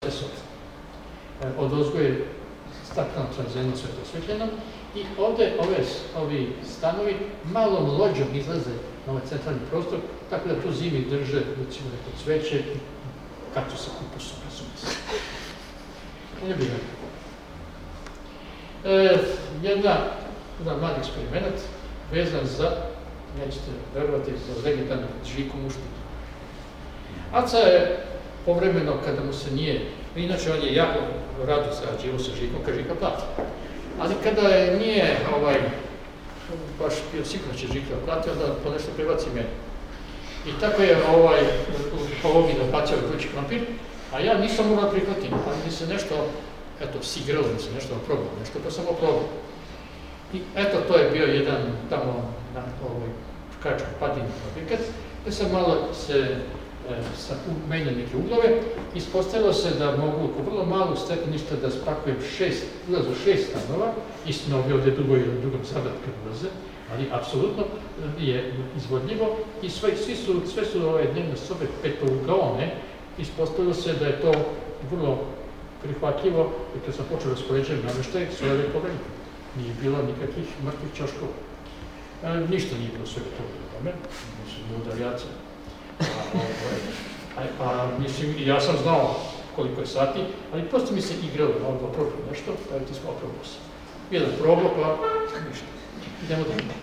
Od ozgo je stakleno tranzeno sve prosvetljeno i ovdje ovi stanovi malom lođom izlaze na ovaj centralni prostor, tako da tu zimi drže, recimo, neko cveće, kaktu sa kupusom, razume se. Ne bi jedan mladi eksperiment vezan za, nećete verovati, za legendarnog Žiku Muštića. Aca je povremeno, kada mu se nije, inače on je jako rado sarađivao sa Žikom, kad Žika plati. Ali kada nije baš bio sigurno će Žika plati, onda ponešto prebaci meni. I tako je polovina plaćao vrući krompir, a ja nisam morao prihvatim, ali mi se nešto, eto, sigralo mi se nešto probao, nešto pa sam oprobao. I eto, to je bio jedan tamo na Čukačkom padini objekat, gde sam malo menjao neke uglove. Ispostavilo se da mogu oko vrlo malu stepeništa da spakujem ulazu 6 stanova, istina ovdje ovdje drugom zadat kad ulaze, ali apsolutno je izvodljivo i sve su dnevne sobe petougaone. Ispostavilo se da je to vrlo prihvatljivo i kad sam počeo raspoređati namještaj, sve je povremeno. Nije bilo nikakvih mrtvih ćoškova. Ništa nije bilo svega toga u tome, nisu bilo udarjaca. Mislim, ja sam znao koliko je sati, ali prosto mi se igralo, malo da probam nešto, staviti smo oprobao se. Jedan probao, pa ništa. Idemo dalje.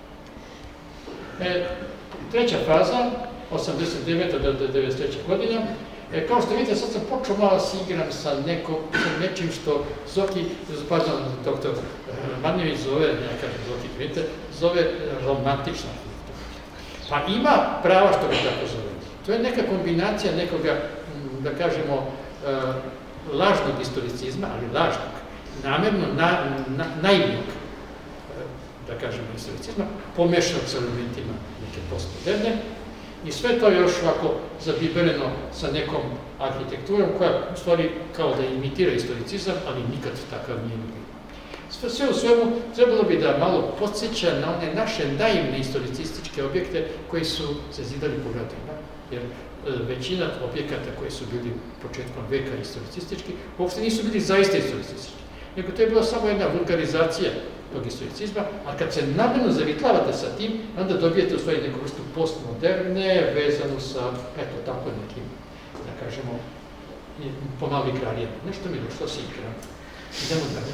Treća faza, 89. do 93. godina. Kao što vidite, sad sam počeo malo se igram sa nečim što Zoki, pardon, doktor Manjević zove, ja kažem Zoki, vidite, zove romantična. Pa ima prava što ga tako zove. To je neka kombinacija nekoga, da kažemo, lažnog historicizma, ali lažnog, namjerno naivnog, da kažemo, historicizma, pomešano sa elementima neke postmoderne. I sve to još ovako zabibereno sa nekom arhitekturom koja u stvari kao da imitira historicizam, ali nikad takav nije bio. Sve u svemu trebalo bi da malo podsjeća na one naše naivne historicističke objekte koji su se zidali po gradovima, jer većina objekata koji su bili početkom veka historicistički uopšte nisu bili zaista historicistički, nego to je bila samo jedna vulgarizacija tog historicizma, a kad se namjerno zavitlavate sa tim, onda dobijete u stvari neku vrstu postmoderne, vezanu sa, eto, tako nekim, da kažemo, pomalo igrarijama. Nešto mi je došlo si igram. Idemo dalje.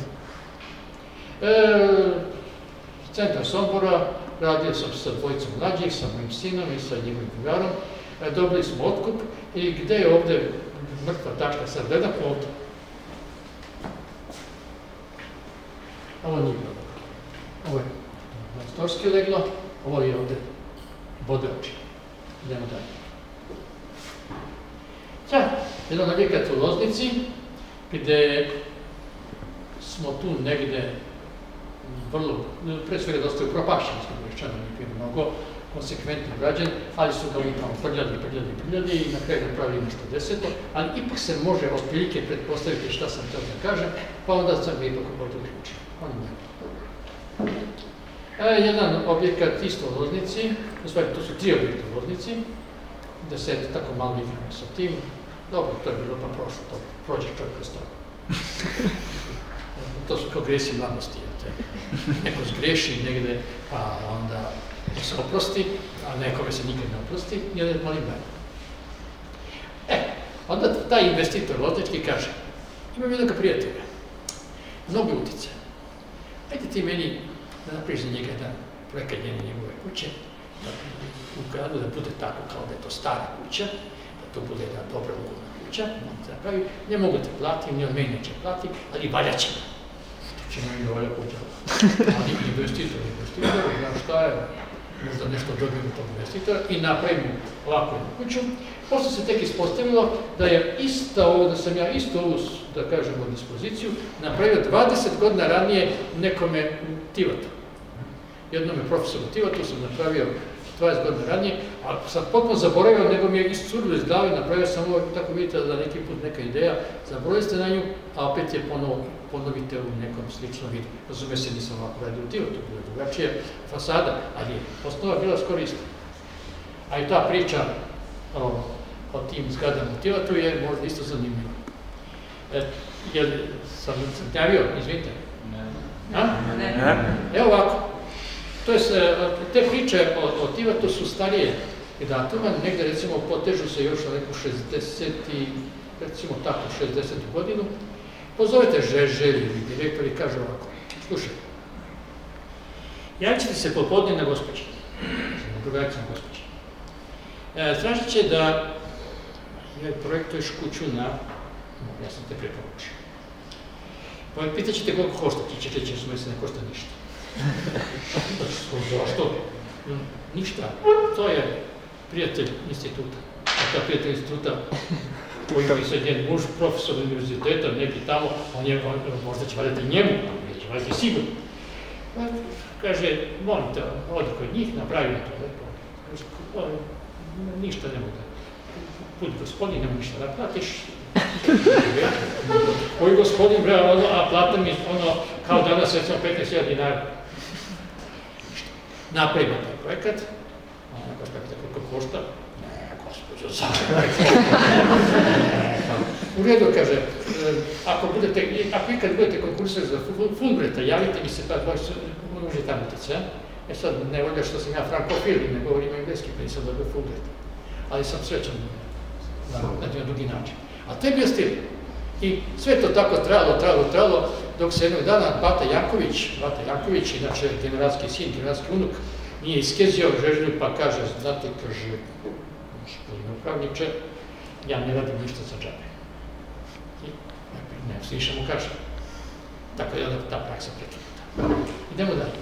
Centar Sombora, radio sam sa dvojicom mlađih, sa mojim sinom i sa njegovim drugarom. Dobili smo otkup i gde je ovde mrtva tačka, sad gledam ovde. Ovo nije bilo. Ovo je mastorski leglo, ovo je ovde bode oči. Idemo dalje. Jedan objekat u Loznici, gde smo tu negde vrlo, pre svega dosta upropašeni, smo rečeno, nije mnogo konsekventno građen, ali su ga tamo prljali i na kraju napravili nešto deseto, ali ipak se može otprilike pretpostaviti šta sam htio da kažem, pa onda sam ga ipak ovdje uključio. Jedan objekat isto u Loznici, u stvari to su 3 objekta u Loznici, da se tako malo igramo sa tim. Dobro, to je bilo pa prošlo, to prođe čovjek kroz to. To su kao gresi mladosti, neko zgreši negde, pa onda se oprosti, a nekome se nikad ne oprosti, i onda molim dalje. Onda taj investitor loznički kaže, imam jednog prijatelja, mnogo utice. Ajde ti meni da napriš za njega jedan projekat njegove kuće, u gradu da bude tako kao da je to stara kuća, da to bude jedna dobra ugodna kuća, ne mogu te plati, ni od meni neće plati, ali valja će me. Što će meni valja kuća? Ali investitor, znam šta je, možda nešto dobijemo tog investitora i napravimo ovako jednu kuću. Posle se tek ispostavilo da je da sam ja isto ovu, da kažemo, dispoziciju napravio 20 godina ranije nekome Tivatu. Jednom je profesoru Tivatu sam napravio 20 godina ranije, a sam potpuno zaboravio, nego mi je iscurilo iz glave, napravio sam ovo, tako vidite da neki put neka ideja, zaboravili ste na nju, a opet je ponovite u nekom sličnom vidu. Razume se, nisam ovako radio u Tivatu, bilo je drugačija fasada, ali je osnova bila skoro ista. A i ta priča o tim zgradama u Tivatu je možda isto zanimljiva. Jel sam javio, izvinite? Ne. Evo ovako, te priče o Tivatu su starije datuma, negde recimo potežu se još na neku 60. recimo tako, 60. godinu. Pozovete Žeželjevi direktor i kaže ovako, slušaj, javit ćete se popodne na gospođi, drugaricom gospođi. Tražit će da projektuješ kuću na, ja sam te preporučio. Pitaćete koliko košta, ti ćete reći da se ne košta ništa. Zašto? Ništa. To je prijatelj instituta. A ta prijatelj instituta koji je sad njen muž, profesor univerziteta, neki tamo, možda će valjati njemu, neće valjati sigurno. Kaže, molim te, odi kod njih, napravi to lepo. Ništa ne mogu da. Budi gospodin, nema ništa da platiš. Koji gospodin, bre, a plata mi kao danas, recimo 15.000 dinara. Napravimo taj projekat, kažete koliko košta? Ne, gospođo, u redu, kaže, ako ikad budete konkursali za Fulbreta, javite mi se, pa može tamo tice. Sad, ne volja što sam ja frankofil, ne govorim engleski, pa nisam dobio Fulbreta. Ali sam srećan na drugi način. A to je bio stil. I sve to tako trajalo, dok se jednog dana Bata Janković, inače generalski sin, generalski unuk, nije iskezio Žeželju pa kaže, znate, kaže, gospodine upravniče, ja ne radim ništa za džabe. I ne, sliša mu kaže. Tako je ta praksa prekinuta. Idemo dalje.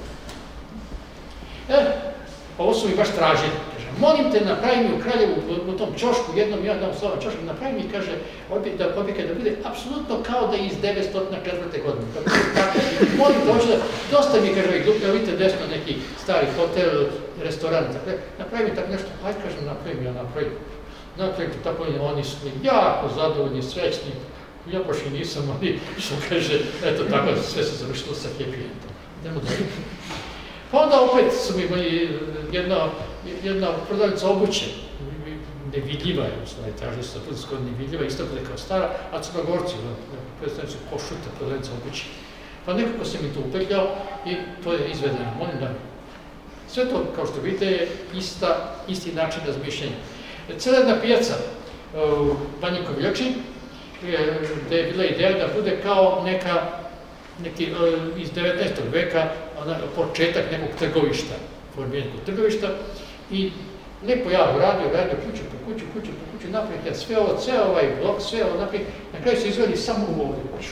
Ovo su mi baš tražili. Molim te, napravi mi u Kraljevu, u tom čošku, jednom slovom čošku, napravi mi, kaže, objekat da bude apsolutno kao da je iz 904. godine. Molim te, hoću da, dosta mi, kaže, vidite desno neki stari hotel, restoran, napravi mi tako nešto, ajde, kažem, napravi mi, tako oni su jako zadovoljni, srećni, ja baš i nisam, ali što kaže, eto tako, sve se završilo sa happy endom. Idemo dalje. Pa onda opet su mi jedna prodavnica obuće, nevidljiva je, tražili su da skoro nevidljiva, isto bude kao stara, a Crnogorci, predstavnici Košuta, prodavnica obuće. Pa nekako sam mi to upetljao i to je izvedeno, molim da mi. Sve to, kao što vidite, je isti način razmišljanja. Cela jedna pijaca u Banji Koviljači, gde je bila ideja da bude kao neki iz 19. veka, početak nekog trgovišta, formiranje nekog trgovišta i lepo ja uradio kuću po kuću, napravite sve ovo, ceo ovaj blok, sve ovo napravite, na kraju se izveli samo u ovdje kuću.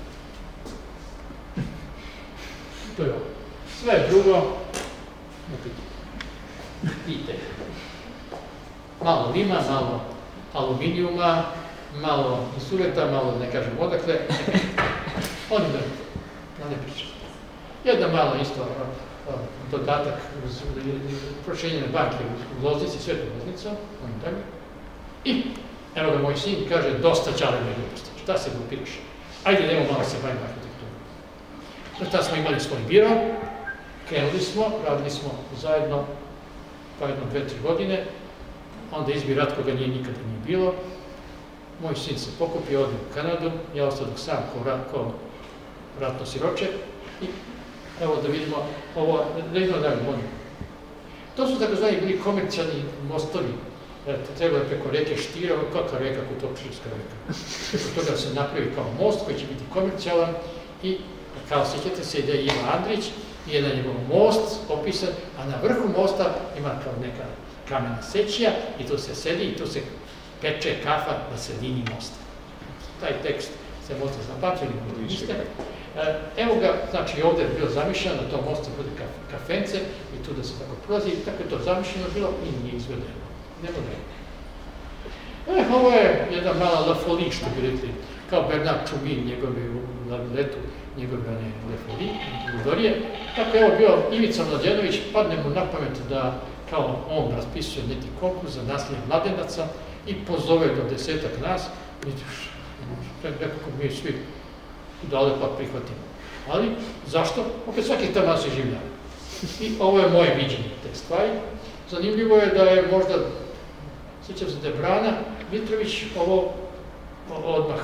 To je ovo. Sve drugo, ne pite. Malo lima, malo aluminijuma, malo insuleta, malo ne kažem odakle, oni da ne pričam. Jedna mala isto dodatak prošenjene banke u Loznici, Svetu Loznica, i evo ga moj sin kaže, dosta čale me gluposti, šta se glupiraš? Ajde, idemo malo se bavimo arhitekturom. Tada smo imali svoj biro, krenuli smo, radili smo zajedno, pa jedno 2-3 godine, onda izbir rat koga nikada nije bilo, moj sin se pokupio, odio u Kanadu, ja ostadoh sam kao ratno siroče i evo da vidimo ovo, da vidimo dalje, molim. To su tako zvani bili komercijalni mostovi, trebalo je preko reke Štira, kakva reka, Kutopčevska reka. Preko toga se napravi kao most koji će biti komercijalan i kao sjećate se da je Ivo Andrić i jedan njegov most opisan, a na vrhu mosta ima kao neka kamena sećija i tu se sedi i tu se peče kafa na sredini mosta. Taj tekst se možda zapamtili, niste. Evo ga, znači ovdje je bilo zamišljeno, na tom mostu bude kafence i tu da se tako prolazi, tako je to zamišljeno bilo i nije izvedeno. Nemo da. Ovo je jedna mala La Folie, što bi rekli, kao Bernard Čumin, njegove u letu, njegove La Folie, Ludorije. Tako je ovo bio Ivica Mlađenović, padne mu na pamet da kao on raspisuje neki konkurs za nasljednje mladenaca i pozove do 10-ak nas, nekako mi svi dale pa prihvatimo. Ali, zašto? Opet svaki tam nas je življava. I ovo je moje viđenje te stvari. Zanimljivo je da je možda, sjećam se da je Brana Mitrović ovo odmah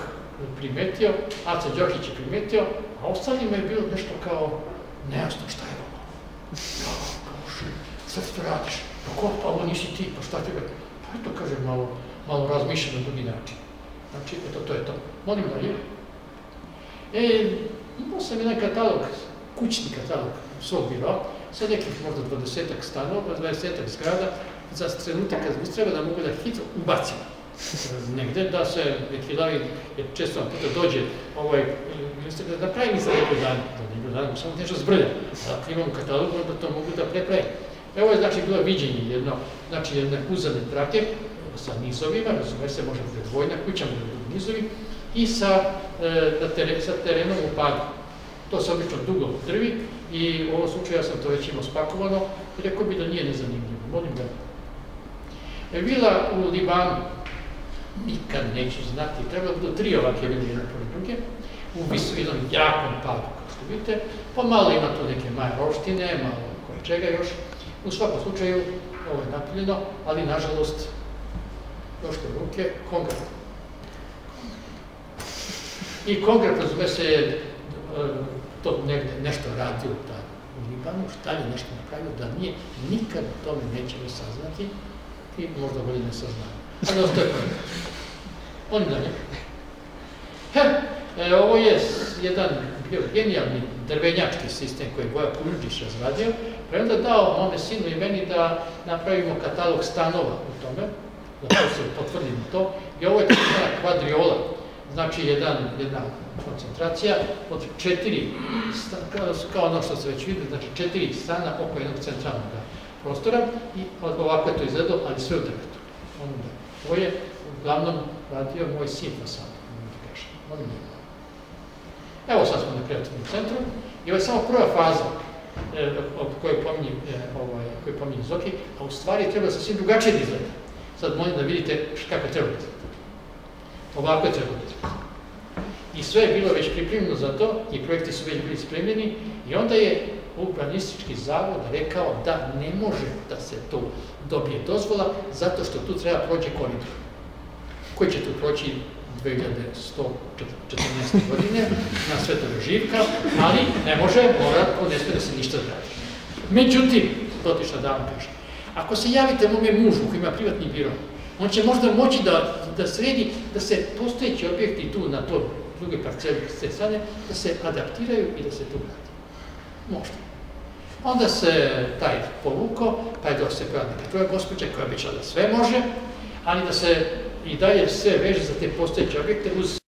primetio, Aca Đokić je primetio, a ostalima je bilo nešto kao nejasno šta je ovo. Sad što radiš? Pa ovo nisi ti, pa šta tebe? Pa eto, kažem, malo razmišljam na drugi način. Znači, eto, to je to. Molim dalje. Imao sam jedan katalog, kućni katalog svog biroa, sa nekih možda 20-ak stanova, 20-ak zgrada, za trenutak kad treba da mogu da hitro ubacim negde, da se neki lavi, jer često vam puta dođe da pravim za neko dan, samo nešto zbrljam. Ako imam katalog, onda to mogu da prepravim. Ovo je znači bilo viđenje jedne uzadne trake sa nizovima, razume se, može biti dvojna kuća, može biti nizovi, i sa terenom u padu. To se obično dugo drvi i u ovom slučaju ja sam to već imao spakovano i rekao bi da nije nezanimljivo. Molim da. Vila u Libanu, nikad neću znati, trebalo bi do 3 ovake vile jedna pored druge, u jednom jakom padu, kao što vidite, pa malo ima tu neke majaroštine, malo koje čega još. U svakom slučaju, ovo je napiljeno, ali nažalost, došle ruke, konkret. I konkret, razume se, to nešto radio u Libanu, šta je nešto napravio, da nije, nikad o tome nećemo saznati i možda bolje ne saznamo. Ali ostaje konkret. Oni dalje. Ovo je jedan bio genijalni drvenjački sistem koji je Voja Puljuđić razradio, pa je onda dao mome sinu i meni da napravimo katalog stanova u tome, da to se potvrdimo to, i ovo je jedna kvadriola, znači jedna koncentracija od 4, kao ono što se već vidi, znači 4 stana oko jednog centralnog prostora i ovako je to izgledalo, ali sve u drvetu. Ovo je uglavnom radio moj sin na sam, molim da. Evo sad smo na kreativnom centru i ovo je samo prva faza koju pominje Zoki, a u stvari treba sasvim drugačije da izgleda. Sad molim da vidite kako treba da izgleda. Ovako je trebalo da izgleda. I sve je bilo već pripremljeno za to i projekti su već bili spremljeni i onda je urbanistički zavod rekao da ne može da se to dobije dozvola zato što tu treba proći koridor koji će tu proći 2114. godine na Svetog Živka, ali ne može, mora, ne smije da se ništa zgradi. Međutim, dotična dama kaže, ako se javite mome mužu koji ima privatni biro, on će možda moći da sredi da se postojeći objekti tu na to druge parceli s te strane, da se adaptiraju i da se tu gradi. Možda. Onda se taj povuko, pa je se pojela neka druga gospođa koja običala da sve može, ali da se i dalje sve veže za te postojeće objekte uz